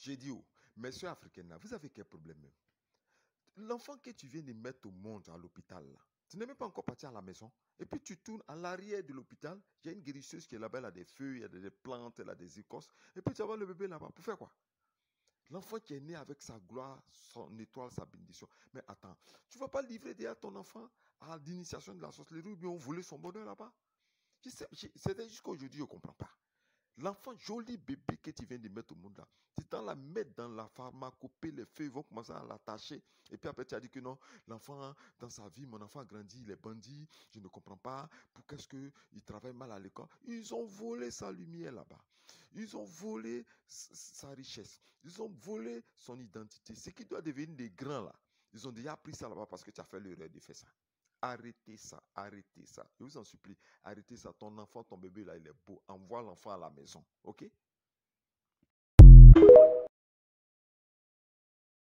J'ai dit, oh, mes soeurs africaines, là, vous avez quel problème même? L'enfant que tu viens de mettre au monde à l'hôpital, là, tu n'es même pas encore parti à la maison. Et puis tu tournes à l'arrière de l'hôpital, il y a une guérisseuse qui est là-bas, elle a des feuilles, il y a des plantes, elle a des écorces. Et puis tu vas voir le bébé là-bas. Pour faire quoi? L'enfant qui est né avec sa gloire, son étoile, sa bénédiction. Mais attends, tu ne vas pas livrer déjà ton enfant à l'initiation de la sorcellerie ou bien on voulait son bonheur là-bas? C'était jusqu'à aujourd'hui, je ne comprends pas. L'enfant, joli bébé que tu viens de mettre au monde là, tu t'en la mettre dans la pharmacopée, les feuilles vont commencer à l'attacher. Et puis après, tu as dit que non, l'enfant, dans sa vie, mon enfant a grandi, il est bandit, je ne comprends pas, pour qu'est-ce qu'il travaille mal à l'école. Ils ont volé sa lumière là-bas. Ils ont volé sa richesse. Ils ont volé son identité. Ce qui doit devenir des grands là, ils ont déjà pris ça là-bas parce que tu as fait l'erreur de faire ça. Arrêtez ça, arrêtez ça. Je vous en supplie, arrêtez ça. Ton enfant, ton bébé là, il est beau. Envoie l'enfant à la maison. OK?